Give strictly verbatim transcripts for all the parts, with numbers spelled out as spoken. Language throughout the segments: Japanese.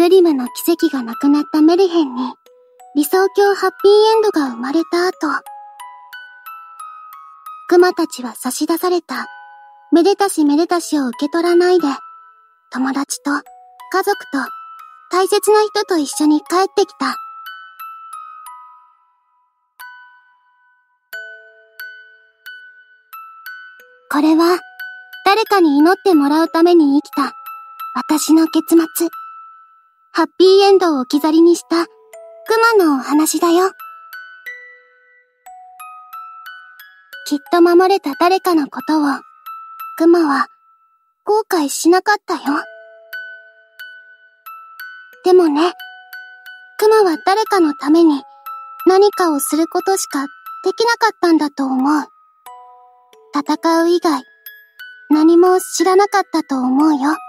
グリムの奇跡がなくなったメルヘンに理想郷ハッピーエンドが生まれた後、クマたちは差し出されためでたしめでたしを受け取らないで、友達と家族と大切な人と一緒に帰ってきた。これは誰かに祈ってもらうために生きた私の結末。ハッピーエンドを置き去りにしたクマのお話だよ。きっと守れた誰かのことをクマは後悔しなかったよ。でもね、クマは誰かのために何かをすることしかできなかったんだと思う。戦う以外何も知らなかったと思うよ。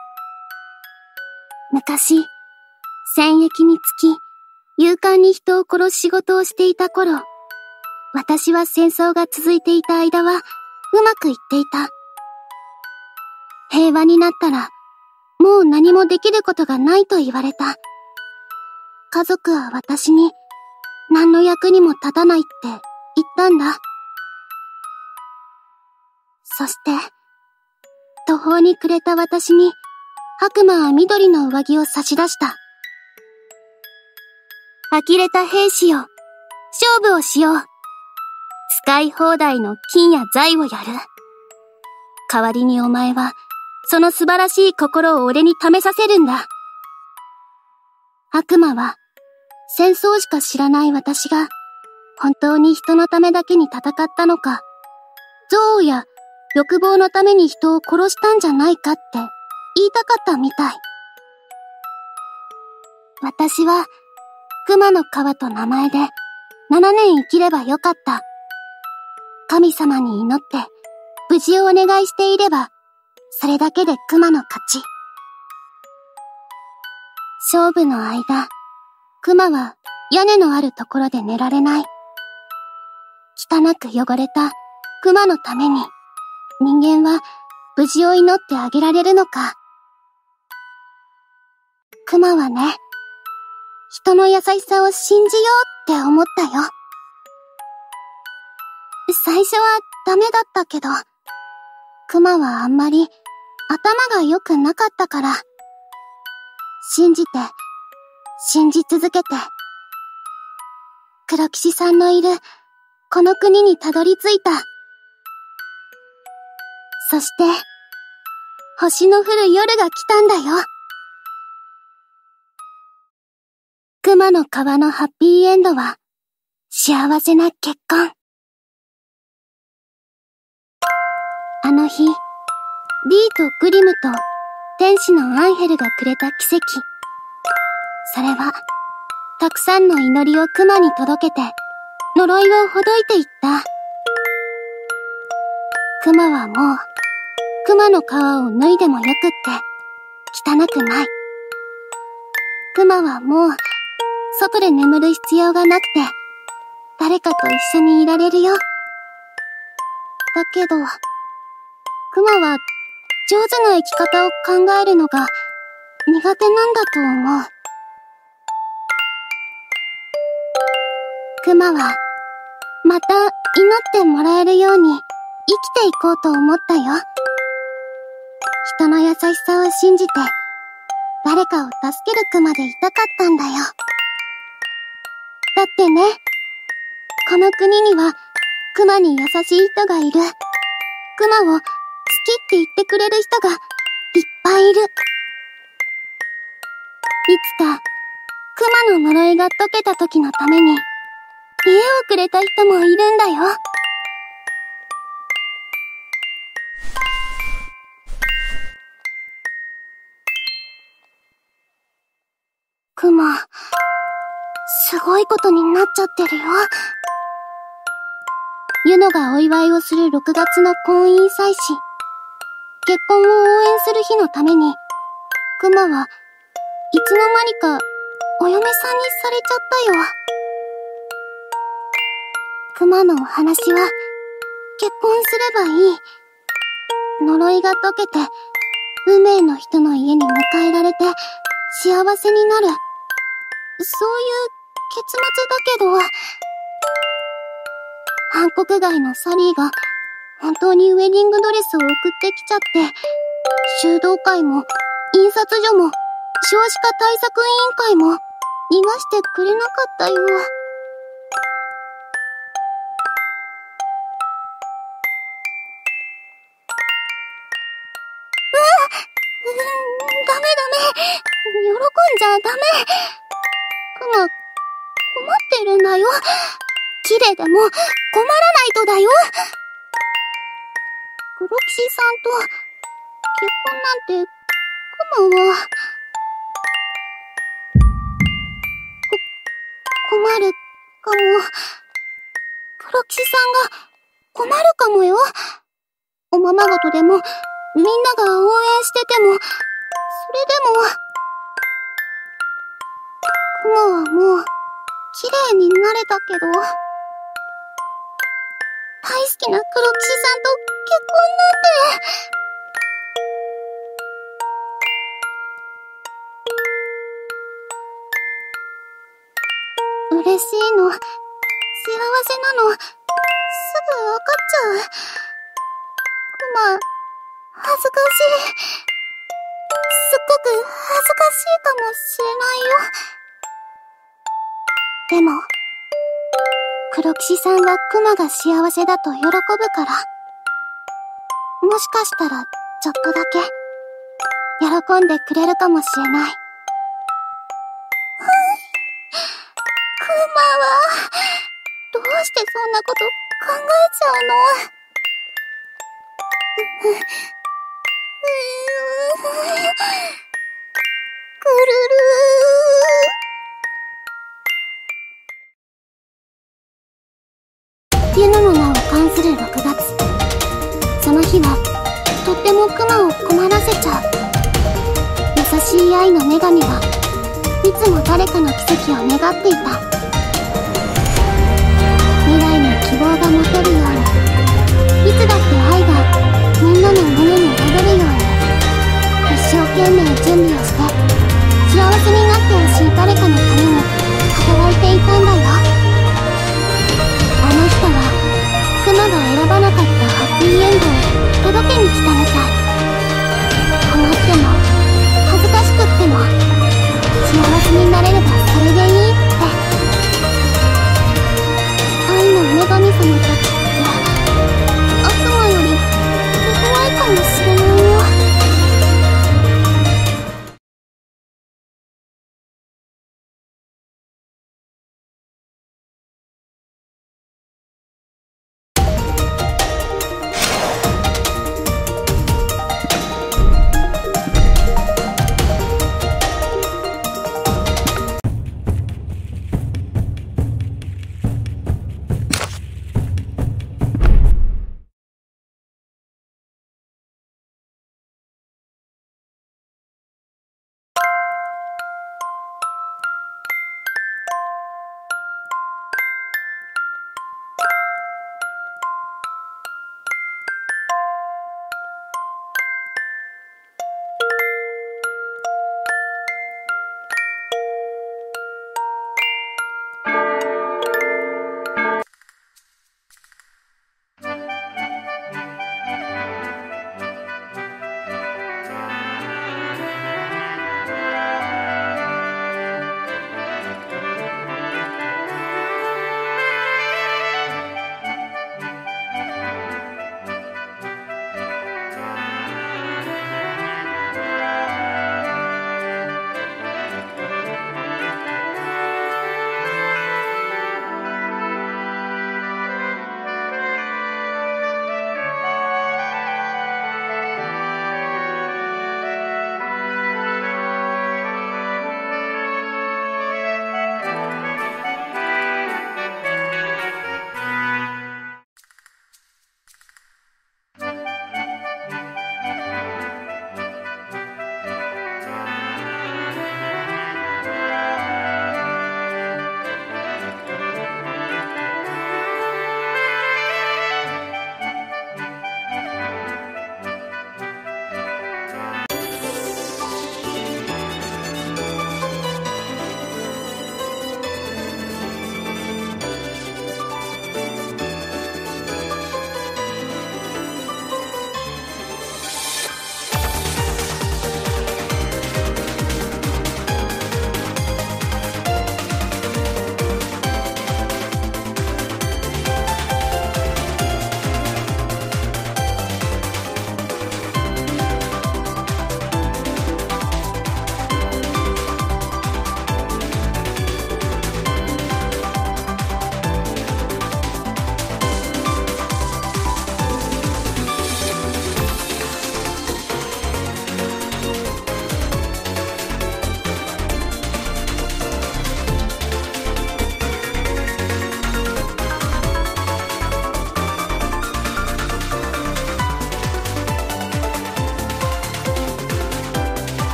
昔、戦役につき勇敢に人を殺す仕事をしていた頃、私は戦争が続いていた間はうまくいっていた。平和になったらもう何もできることがないと言われた。家族は私に何の役にも立たないって言ったんだ。そして途方に暮れた私に悪魔は緑の上着を差し出した。呆れた兵士よ、勝負をしよう。使い放題の金や財をやる。代わりにお前はその素晴らしい心を俺に試させるんだ。悪魔は戦争しか知らない私が本当に人のためだけに戦ったのか、憎悪や欲望のために人を殺したんじゃないかって言いたかったみたい。私は熊の皮と名前でななねん生きればよかった。神様に祈って無事をお願いしていればそれだけで熊の勝ち。勝負の間、熊は屋根のあるところで寝られない。汚く汚れた熊のために人間は無事を祈ってあげられるのか。熊はね、人の優しさを信じようって思ったよ。最初はダメだったけど、熊はあんまり頭が良くなかったから、信じて、信じ続けて、黒騎士さんのいるこの国にたどり着いた。そして、星の降る夜が来たんだよ。熊の皮のハッピーエンドは、幸せな結婚。あの日、ディーとグリムと天使のアンヘルがくれた奇跡。それは、たくさんの祈りを熊に届けて、呪いをほどいていった。熊はもう、熊の皮を脱いでもよくって、汚くない。熊はもう、外で眠る必要がなくて、誰かと一緒にいられるよ。だけど、熊は上手な生き方を考えるのが苦手なんだと思う。熊はまた祈ってもらえるように生きていこうと思ったよ。人の優しさを信じて誰かを助ける熊でいたかったんだよ。だってね、この国には熊に優しい人がいる。熊を好きって言ってくれる人がいっぱいいる。いつか熊の呪いが解けた時のために家をくれた人もいるんだよ。熊、すごいことになっちゃってるよ。ユノがお祝いをするろくがつの婚姻祭祀、結婚を応援する日のために、クマはいつの間にかお嫁さんにされちゃったよ。クマのお話は、結婚すればいい。呪いが解けて、運命の人の家に迎えられて、 幸せになる。そういう結末だけど、韓国外のサリーが本当にウェディングドレスを送ってきちゃって、修道会も印刷所も少子化対策委員会も逃がしてくれなかったよ。うーん、ダメダメ。喜んじゃダメ。クマ、困ってるんだよ。綺麗でも困らないとだよ。黒騎士さんと結婚なんて、クマは、こ、困るかも。黒騎士さんが困るかもよ。おままごとでも、みんなが応援してても、それでも、クマはもう、綺麗になれたけど、大好きな黒騎士さんと結婚なんて。嬉しいの、幸せなの、すぐわかっちゃう。クマ、恥ずかしい。すっごく恥ずかしいかもしれないよ。でも、黒騎士さんはクマが幸せだと喜ぶから、もしかしたらちょっとだけ喜んでくれるかもしれない。クマは、どうしてそんなこと考えちゃうの？う、う、う、くるるー。ユヌの名を冠するろくがつ。その日は、とってもクマを困らせちゃう。優しい愛の女神はいつも誰かの奇跡を願っていた。未来に希望が持てるように、いつだって愛がみんなの胸に宿るように、一生懸命準備をして、幸せになってほしい誰かのために働いていたんだよ。あの人は、クマが選ばなかったハッピーエンドを届けに来たみたい。困っても、恥ずかしくっても、幸せになれればそれでいいって。愛の女神様たちって、悪魔より怖いかもしれないよ。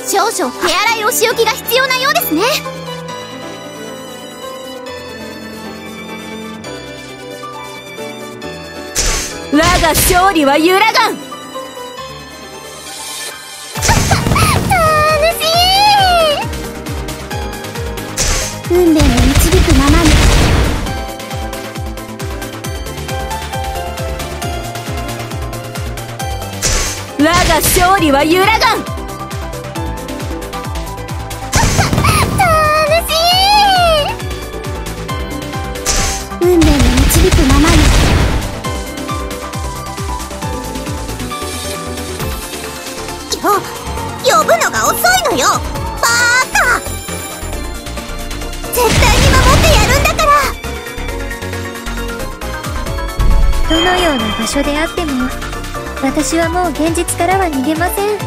少々手洗いお仕置きが必要なようですね。 我が勝利は揺らがん。 楽しい。運命の導くままに。 我が勝利は揺らがん。 楽しい。運命の導くままに。よ、呼ぶのが遅いのよ、バーカ。絶対に守ってやるんだから。 どのような場所であっても私はもう現実からは逃げません。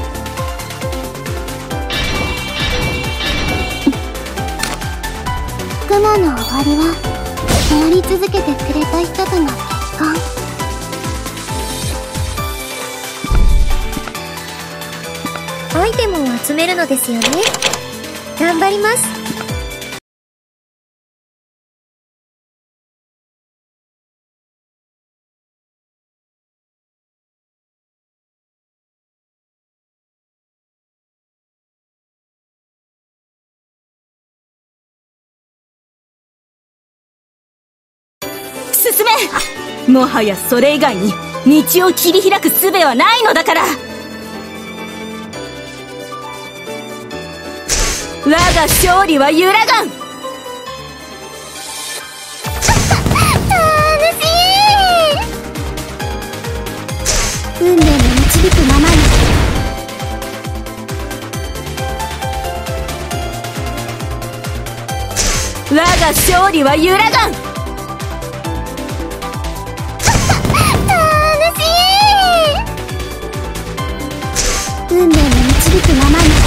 雲の終わりはやり続けてくれた人との結婚。 アイテムを集めるのですよね。頑張ります。 進め。もはやそれ以外に道を切り開く術はないのだから。我が勝利は揺らがん。 楽しい。運命の導くままに。 我が勝利は揺らがん。 楽しい。運命の導くままに。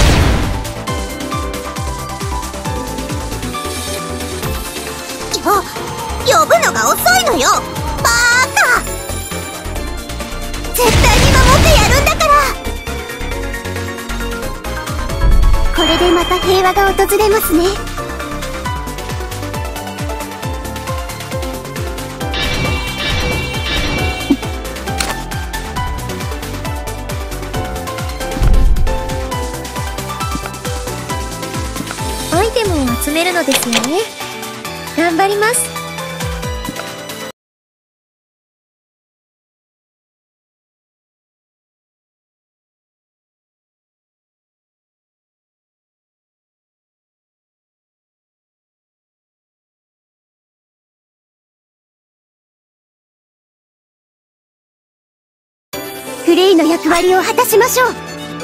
呼ぶのが遅いのよ、バーカ。絶対に守ってやるんだから。これでまた平和が訪れますね。 アイテムを集めるのですよね。頑張ります。 フレイの役割を果たしましょう。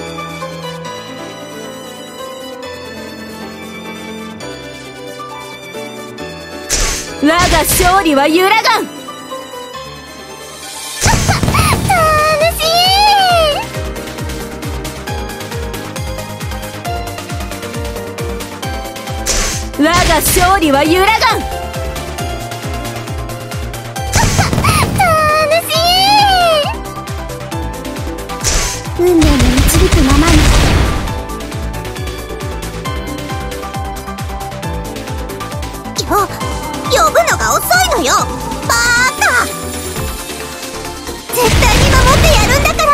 我が勝利は揺らがん。 楽しい。 我が勝利は揺らがん。 楽しい。運命の導くままに。よ、呼ぶのが遅いのよ、バーカ。絶対に守ってやるんだから。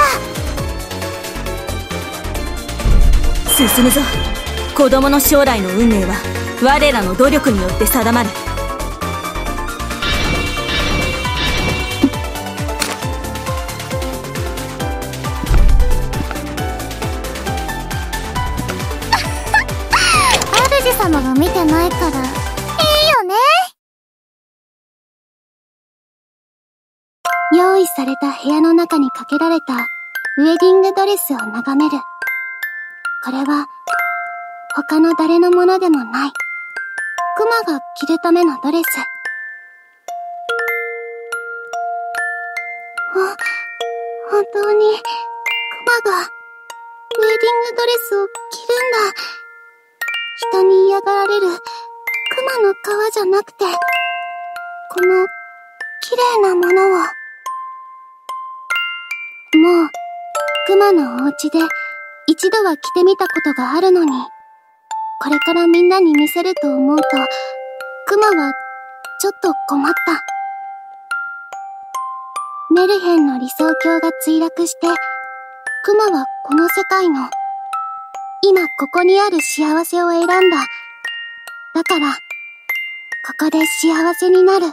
進むぞ。子供の将来の運命は我らの努力によって定まる。 主様が見てないからいいよね。用意された部屋の中にかけられたウェディングドレスを眺める。これは他の誰のものでもないクマが着るためのドレス。あ、本当にクマがウェディングドレスを着るんだ。人に嫌がられるクマの皮じゃなくて、この綺麗なものを。もうクマのお家で一度は着てみたことがあるのに、これからみんなに見せると思うと、クマはちょっと困った。メルヘンの理想郷が墜落して、クマはこの世界の、今ここにある幸せを選んだ。だから、ここで幸せになる。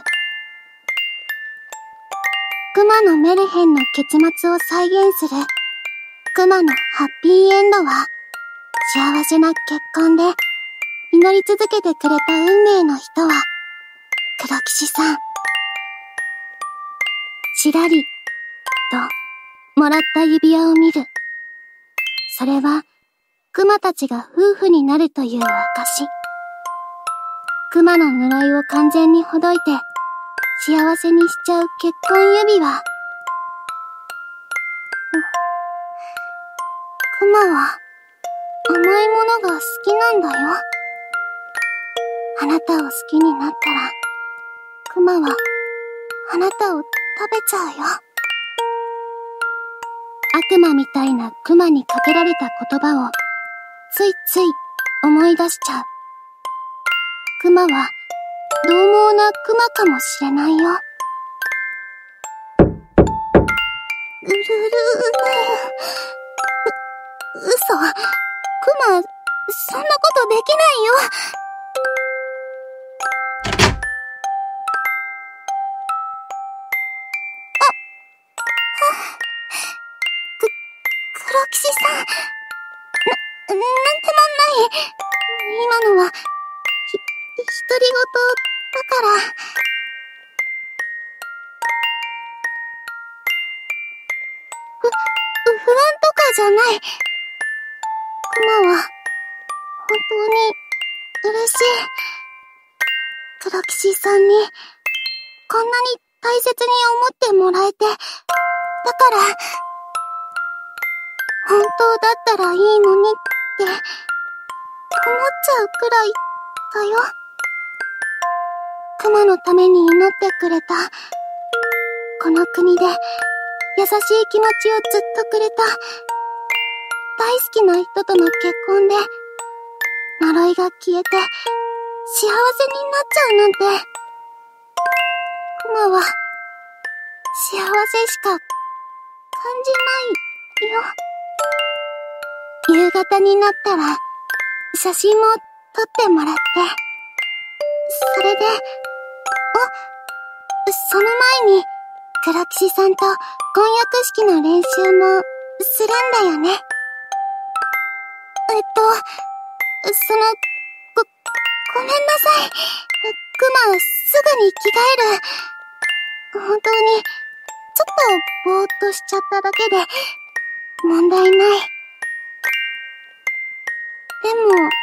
クマのメルヘンの結末を再現する、クマのハッピーエンドは、幸せな結婚で、祈り続けてくれた運命の人は、黒騎士さん。ちらり、と、もらった指輪を見る。それは、クマたちが夫婦になるという証。クマの呪いを完全にほどいて、幸せにしちゃう結婚指輪。クマは、甘いものが好きなんだよ。あなたを好きになったら、クマは、あなたを食べちゃうよ。悪魔みたいなクマにかけられた言葉を、ついつい思い出しちゃう。クマは、獰猛なクマかもしれないよ。うるるう、嘘。クマ、そんなことできないよ。あ、あ、く、黒騎士さん。な、なんともない。今のは、ひ、独り言だから。ふ、不安とかじゃない。クマは、本当に、嬉しい。黒騎士さんに、こんなに大切に思ってもらえて、だから、本当だったらいいのにって、思っちゃうくらい、だよ。クマのために祈ってくれた。この国で、優しい気持ちをずっとくれた。大好きな人との結婚で、呪いが消えて、幸せになっちゃうなんて。クマは、幸せしか、感じないよ。夕方になったら、写真も撮ってもらって。それで、あ、その前に、黒騎士さんと婚約式の練習も、するんだよね。えっと、その、ご、ごめんなさい。クマ、すぐに着替える。本当に、ちょっと、ぼーっとしちゃっただけで、問題ない。でも、ね。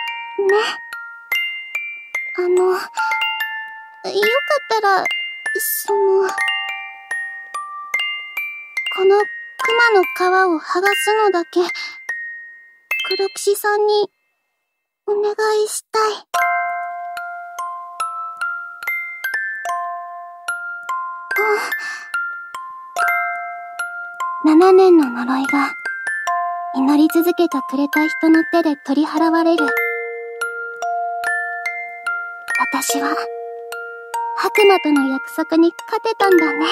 あの、よかったら、その、このクマの皮を剥がすのだけ、黒騎士さんに、お願いしたい。七年の呪いが、祈り続けてくれた人の手で取り払われる。私は、悪魔との約束に勝てたんだね。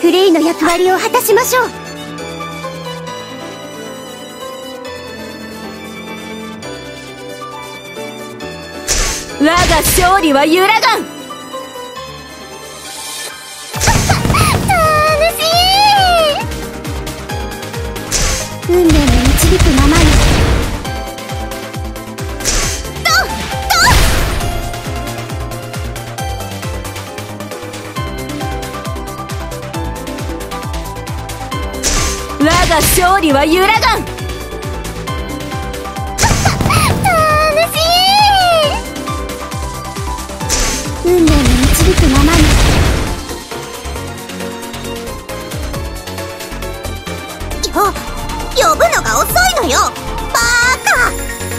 グレイの役割を果たしましょう。 我が勝利は揺らがん。 楽しい。運命の導くままに。 我が勝利は揺らがん。 楽しい。運命の導くままに。よ、呼ぶのが遅いのよ、バーカ。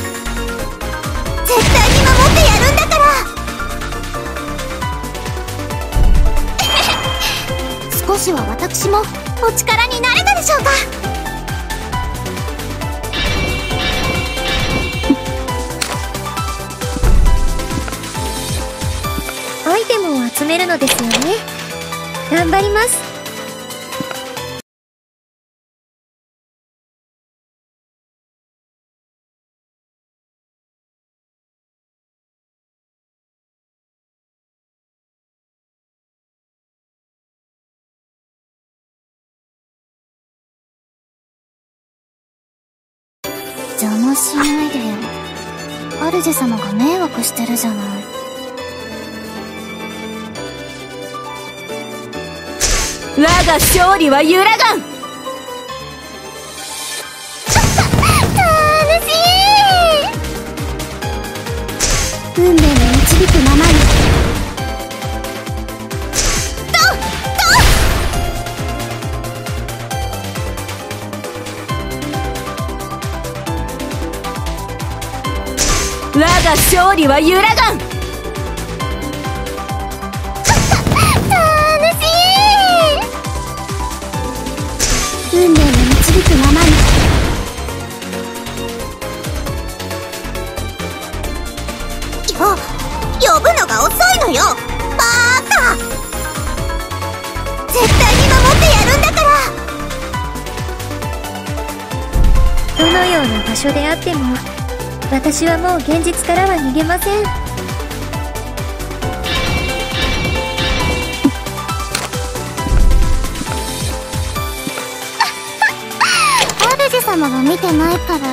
絶対に守ってやるんだから。少しは私もお力になれたでしょうか。 アイテムを集めるのですよね。頑張ります。 邪魔しないでよ。主様が迷惑してるじゃない。 我が勝利は揺らがん。 楽しい。運命の導くままに。 我が勝利は揺らがん。 楽しい。運命の導くままに。よ、呼ぶのが遅いのよ、バーカ。絶対に守ってやるんだから。 どのような場所であっても、私はもう現実からは逃げません。 主様が見てないから。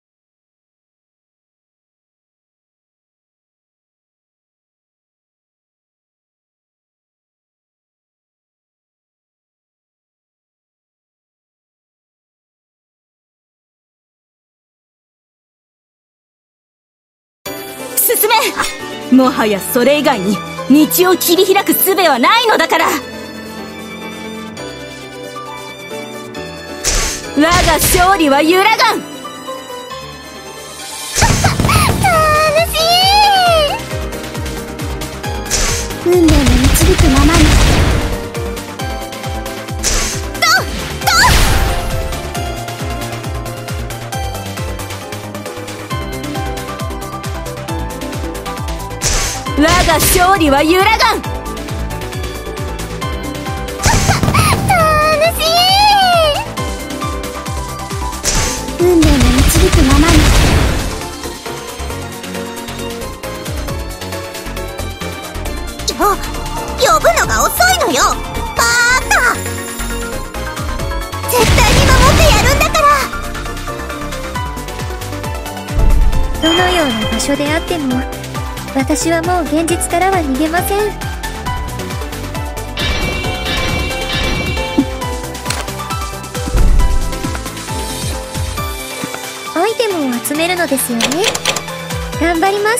進め。もはやそれ以外に道を切り開く術はないのだから。我が勝利は揺らがん。 楽しい。運命の導くままに。 我が勝利は揺らがん。 楽しい。運命の導くままに。よ、呼ぶのが遅いのよ、バーカ。絶対に守ってやるんだから。 どのような場所であっても、私はもう現実からは逃げません。アイテムを集めるのですよね。頑張ります。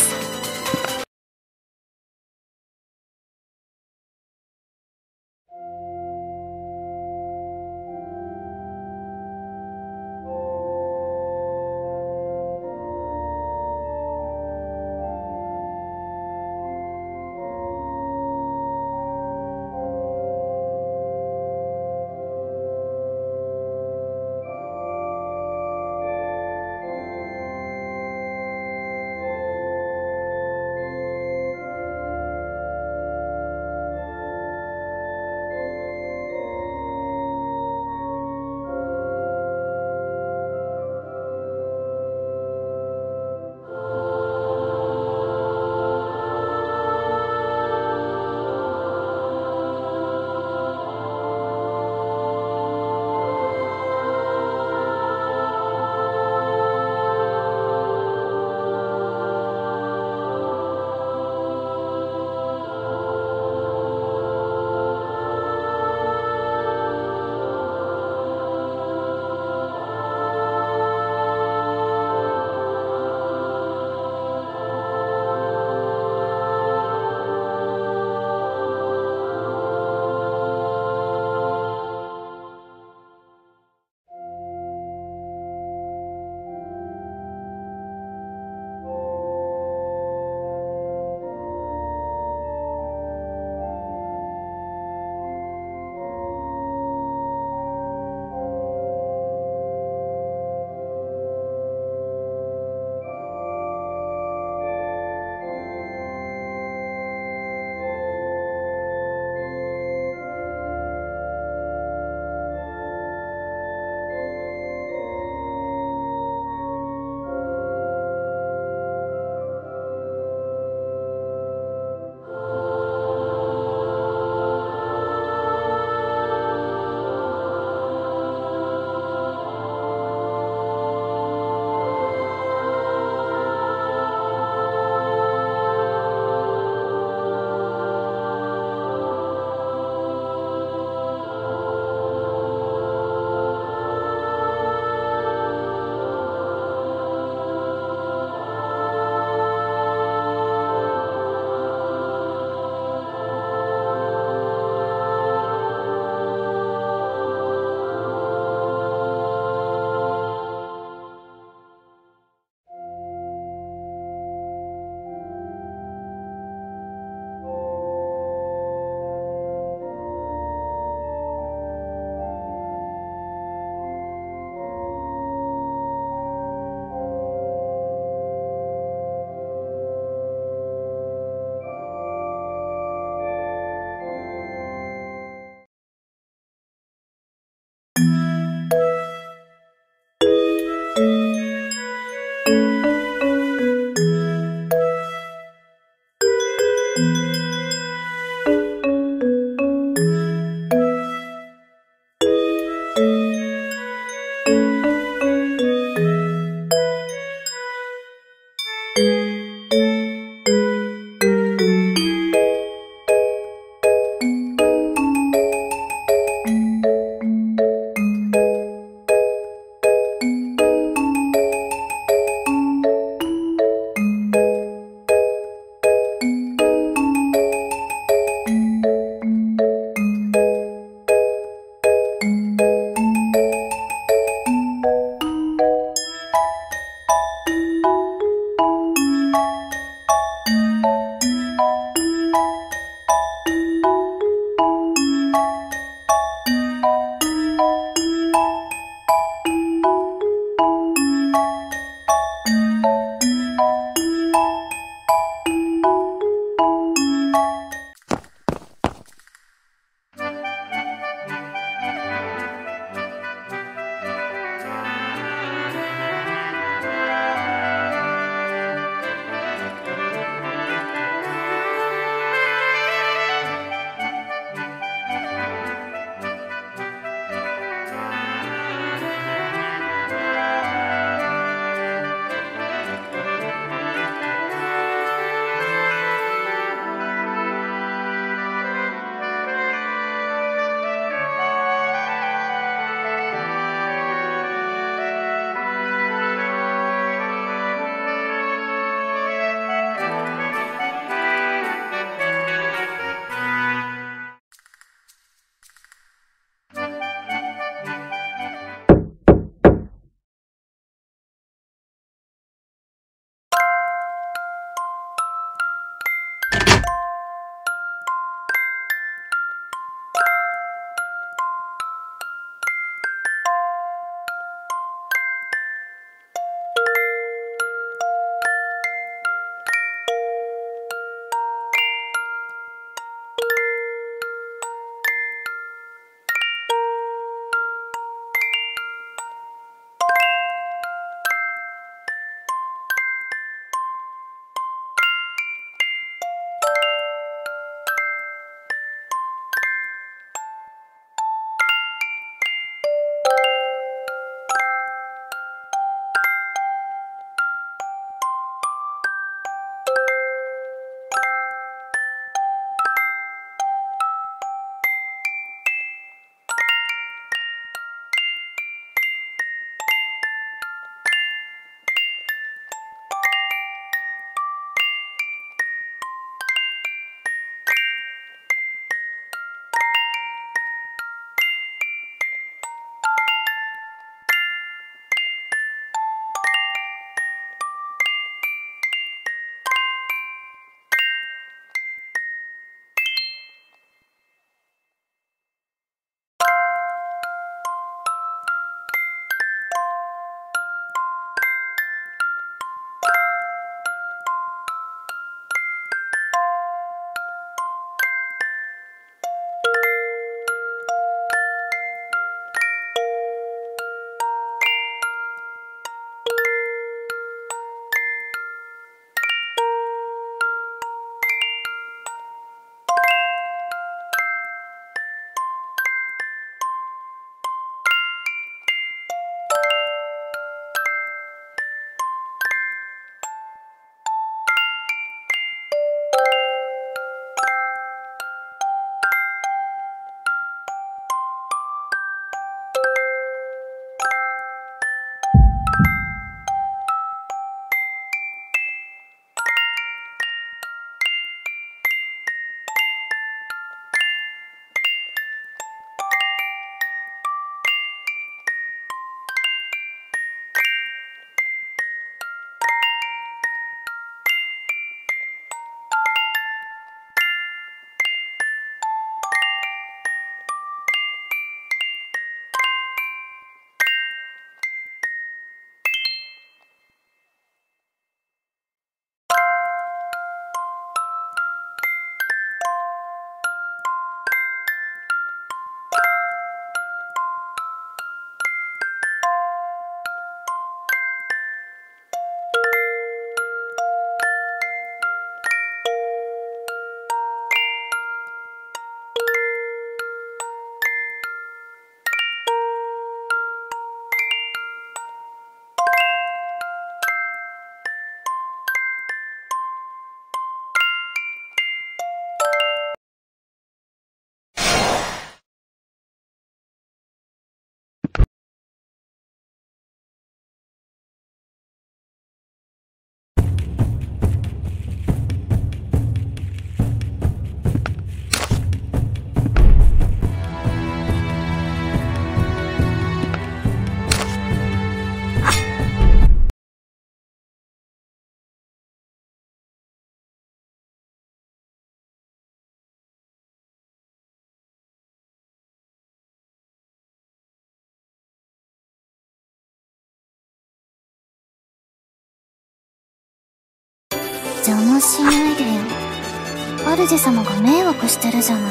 邪魔しないでよ。主様が迷惑してるじゃない。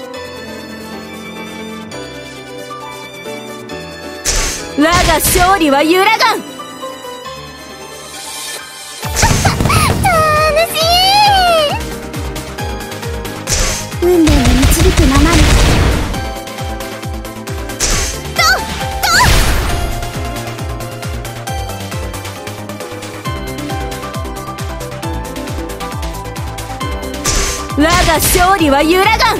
我が勝利は揺らがん。 楽しい。運命の導くままに。 我が勝利は揺らがん。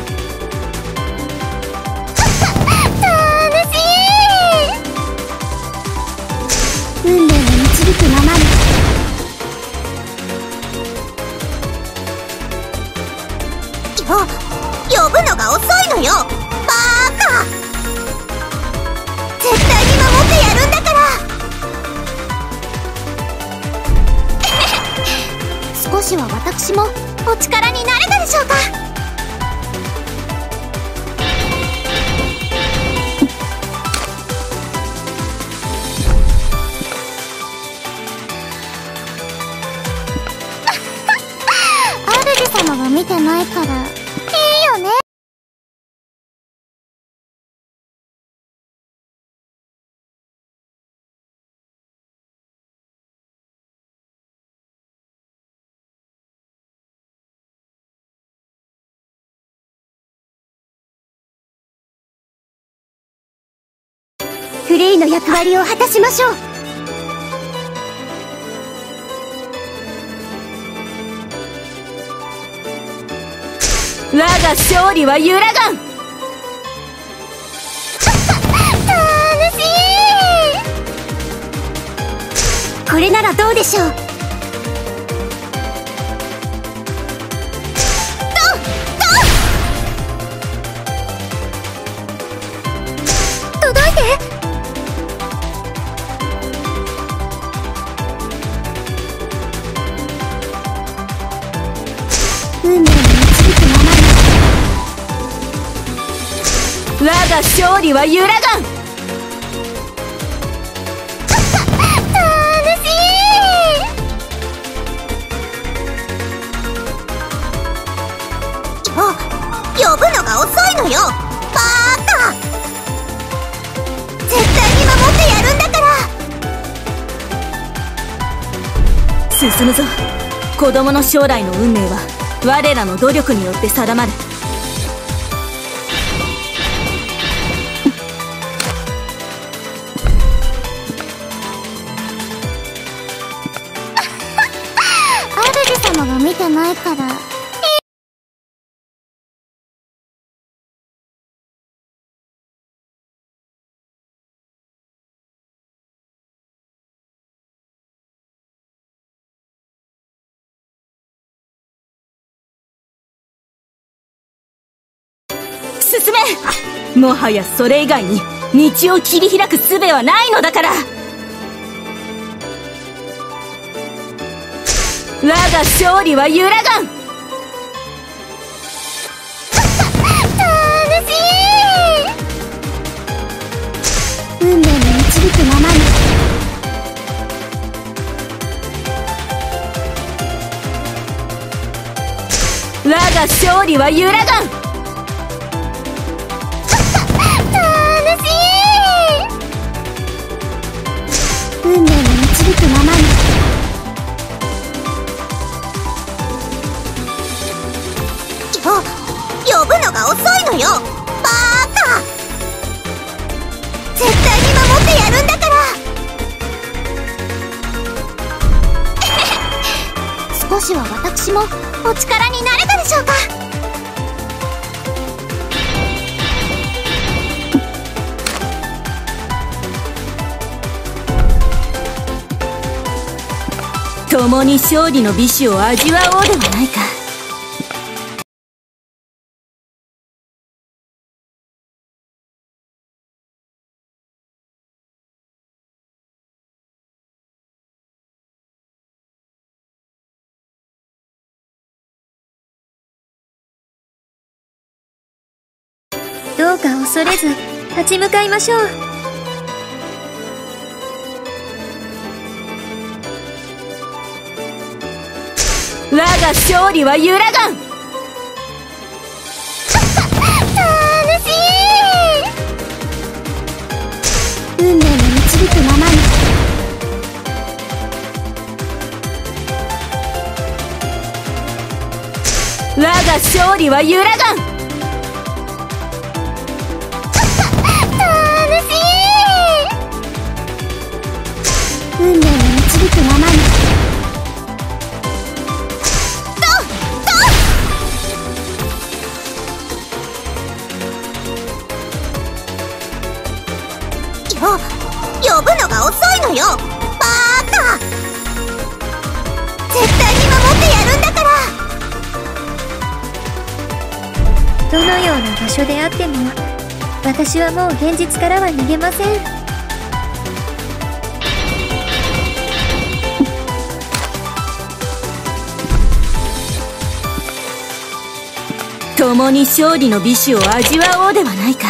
楽しい。運命の導くままに。よ、呼ぶのが遅いのよ、バーカ。絶対に守ってやるんだから。少しは私もお力になれたでしょうか。主様が見てないからいいよね。フレイの役割を果たしましょう。 我が勝利は揺らがん。 楽しい。これならどうでしょう。届いて。運命の導くままに。 我が勝利は揺らがん。 楽しい。よ、呼ぶのが遅いのよ、バーカ。絶対に守ってやるんだから。 進むぞ。子供の将来の運命は我らの努力によって定まる。 主様が見てないから。 進め。もはやそれ以外に道を切り開く術はないのだから。我が勝利は揺らがん。 楽しい。運命の導くままに。 我が勝利は揺らがん。 楽しい。運命の導くままに。よ、呼ぶのが遅いのよ、バーカ。絶対に守ってやるんだから少しは私もお力になれたでしょうか。 共に勝利の美酒を味わおうではないか。 どうか恐れず立ち向かいましょう。 我が勝利は揺らがん。 楽しい。 運命の導くままに。 我が勝利は揺らがん。 楽しい。 運命の導くままに。 よ、呼ぶのが遅いのよ、バーカ。絶対に守ってやるんだから。 どのような場所であっても、私はもう現実からは逃げません。 共に勝利の美酒を味わおうではないか。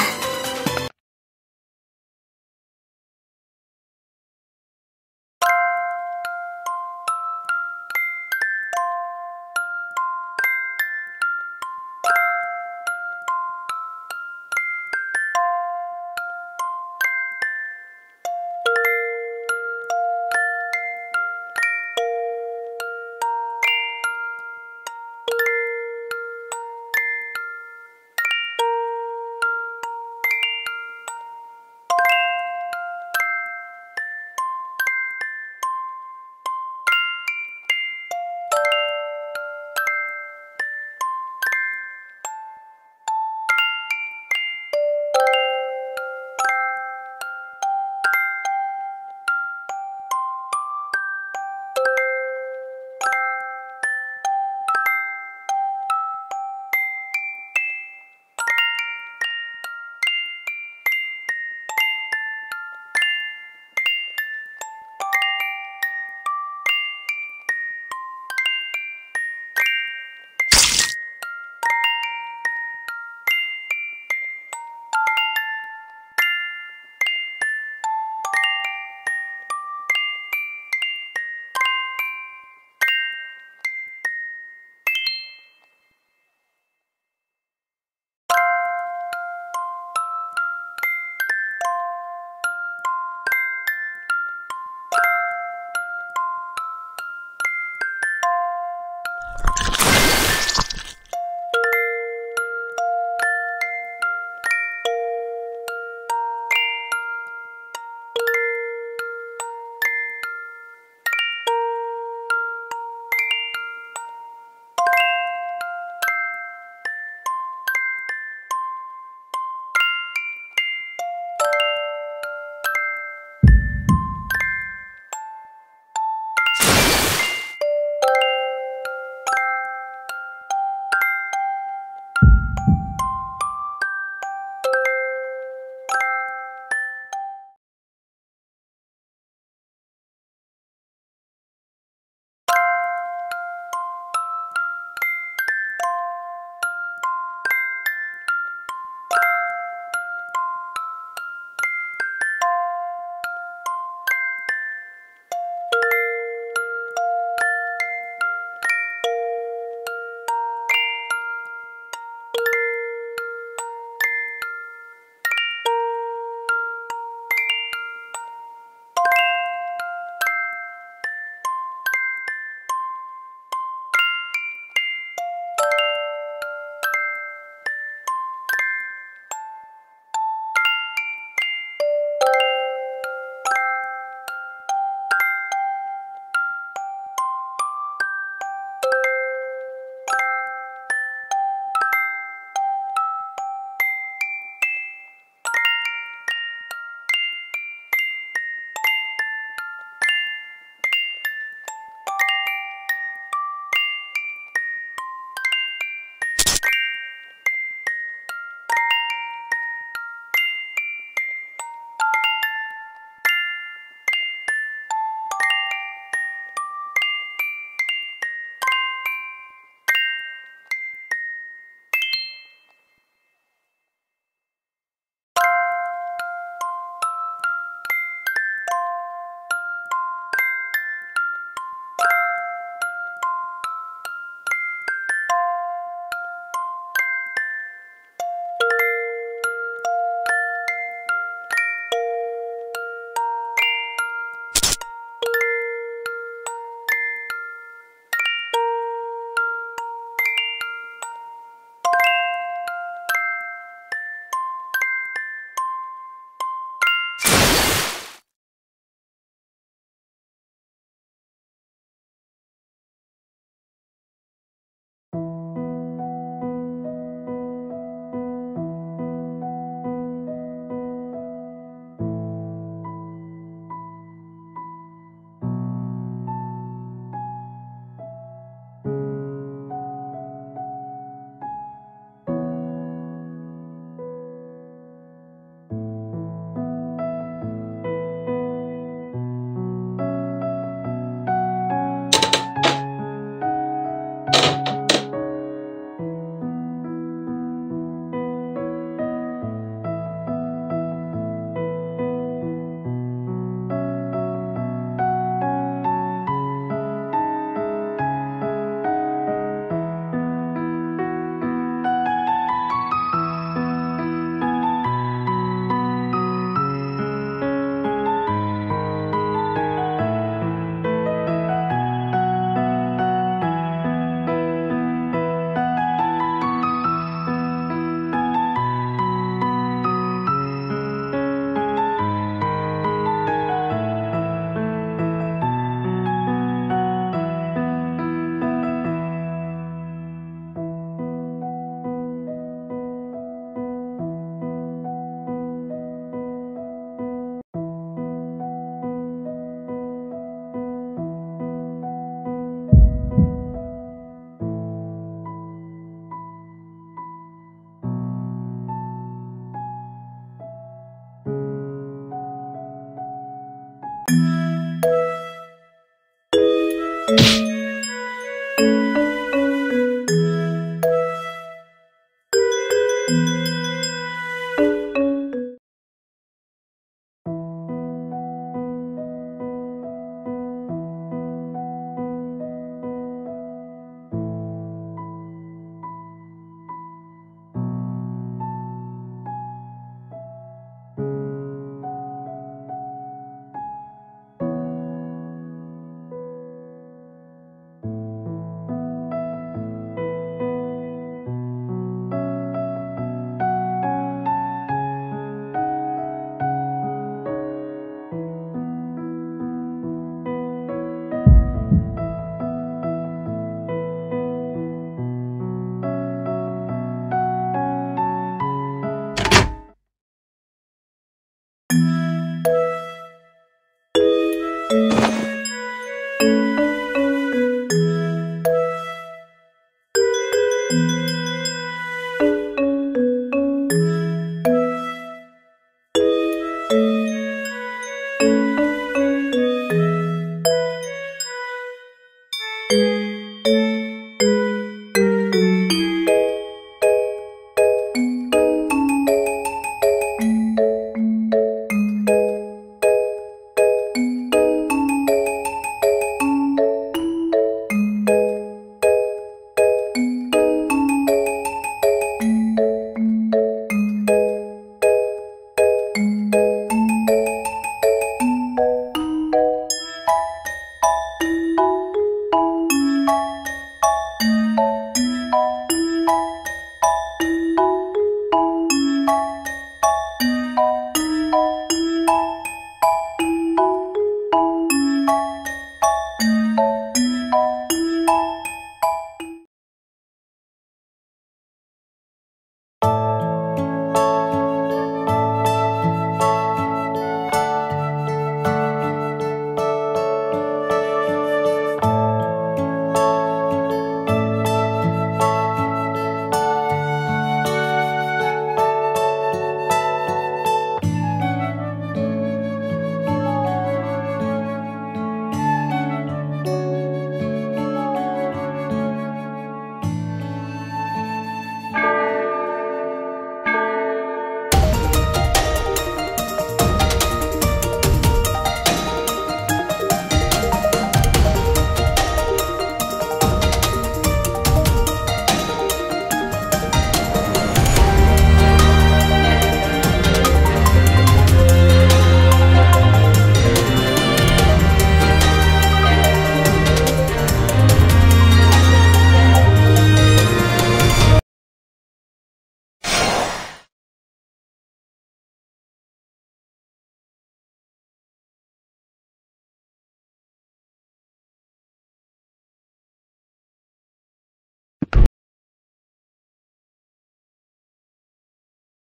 う